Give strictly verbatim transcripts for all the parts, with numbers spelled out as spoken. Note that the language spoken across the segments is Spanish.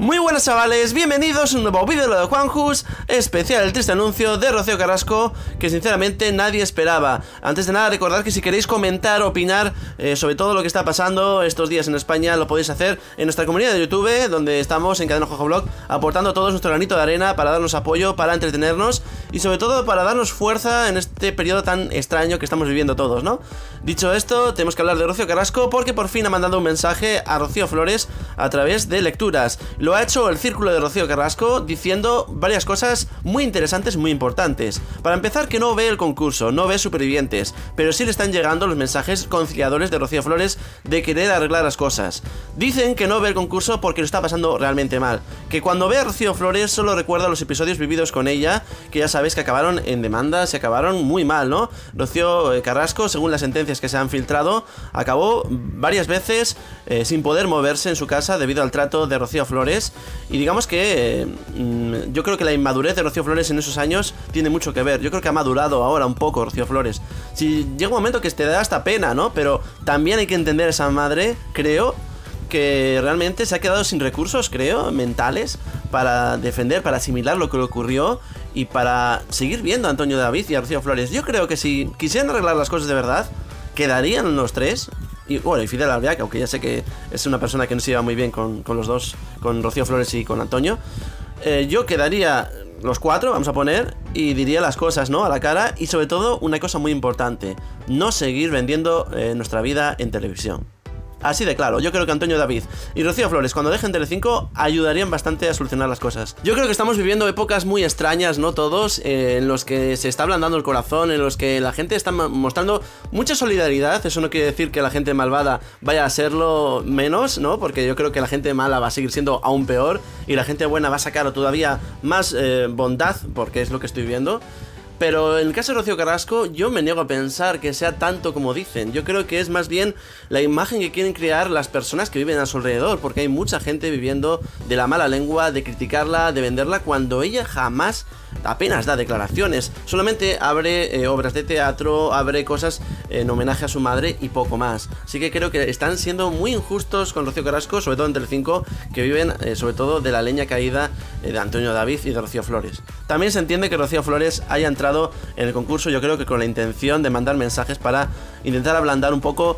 Muy buenas chavales, bienvenidos a un nuevo vídeo de lo de Juanjus, especial el triste anuncio de Rocío Carrasco, que sinceramente nadie esperaba. Antes de nada, recordad que si queréis comentar, opinar eh, sobre todo lo que está pasando estos días en España, lo podéis hacer en nuestra comunidad de YouTube, donde estamos en Cadena Juanjo Blog, aportando todos nuestro granito de arena para darnos apoyo, para entretenernos y sobre todo para darnos fuerza en este periodo tan extraño que estamos viviendo todos, ¿no? Dicho esto, tenemos que hablar de Rocío Carrasco porque por fin ha mandado un mensaje a Rocío Flores a través de lecturas. Lo ha hecho el Círculo de Rocío Carrasco diciendo varias cosas muy interesantes, muy importantes. Para empezar, que no ve el concurso, no ve Supervivientes, pero sí le están llegando los mensajes conciliadores de Rocío Flores de querer arreglar las cosas. Dicen que no ve el concurso porque lo está pasando realmente mal, que cuando ve a Rocío Flores solo recuerda los episodios vividos con ella, que ya sabéis que acabaron en demandas, se acabaron muy mal, ¿no? Rocío Carrasco, según las sentencias que se han filtrado, acabó varias veces eh, sin poder moverse en su casa debido al trato de Rocío Flores. Y digamos que eh, yo creo que la inmadurez de Rocío Flores en esos años tiene mucho que ver. Yo creo que ha madurado ahora un poco Rocío Flores. Si llega un momento que te da hasta pena, ¿no? Pero también hay que entender a esa madre, creo, que realmente se ha quedado sin recursos, creo, mentales para defender, para asimilar lo que le ocurrió y para seguir viendo a Antonio David y a Rocío Flores. Yo creo que si quisieran arreglar las cosas de verdad, quedarían los tres. Y bueno, y Fidel Albiac, aunque ya sé que es una persona que no se lleva muy bien con, con los dos, con Rocío Flores y con Antonio, eh, yo quedaría los cuatro, vamos a poner, y diría las cosas, ¿no? A la cara. Y sobre todo, una cosa muy importante: no seguir vendiendo eh, nuestra vida en televisión. Así de claro, yo creo que Antonio David y Rocío Flores, cuando dejen Telecinco, ayudarían bastante a solucionar las cosas. Yo creo que estamos viviendo épocas muy extrañas, ¿no? Todos, eh, en los que se está ablandando el corazón, en los que la gente está mostrando mucha solidaridad. Eso no quiere decir que la gente malvada vaya a serlo menos, ¿no? Porque yo creo que la gente mala va a seguir siendo aún peor y la gente buena va a sacar todavía más eh, bondad, porque es lo que estoy viendo. Pero en el caso de Rocío Carrasco, yo me niego a pensar que sea tanto como dicen. Yo creo que es más bien la imagen que quieren crear las personas que viven a su alrededor, porque hay mucha gente viviendo de la mala lengua, de criticarla, de venderla, cuando ella jamás, apenas da declaraciones. Solamente abre eh, obras de teatro, abre cosas en homenaje a su madre y poco más. Así que creo que están siendo muy injustos con Rocío Carrasco, sobre todo en Telecinco, que viven eh, sobre todo de la leña caída eh, de Antonio David y de Rocío Flores. También se entiende que Rocío Flores haya entrado en el concurso, yo creo que con la intención de mandar mensajes para intentar ablandar un poco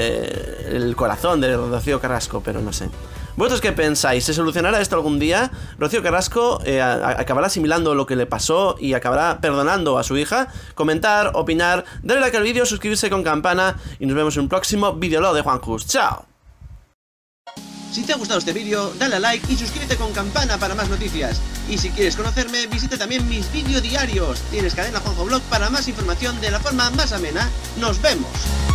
eh, el corazón de Rocío Carrasco, pero no sé. ¿Vosotros qué pensáis? ¿Se solucionará esto algún día? ¿Rocío Carrasco eh, acabará asimilando lo que le pasó y acabará perdonando a su hija? Comentar, opinar, darle like al vídeo, suscribirse con campana y nos vemos en un próximo vídeo de Juanjus. ¡Chao! Si te ha gustado este vídeo, dale a like y suscríbete con campana para más noticias. Y si quieres conocerme, visita también mis vídeos diarios. Tienes Cadena Juanjo Blog para más información de la forma más amena. ¡Nos vemos!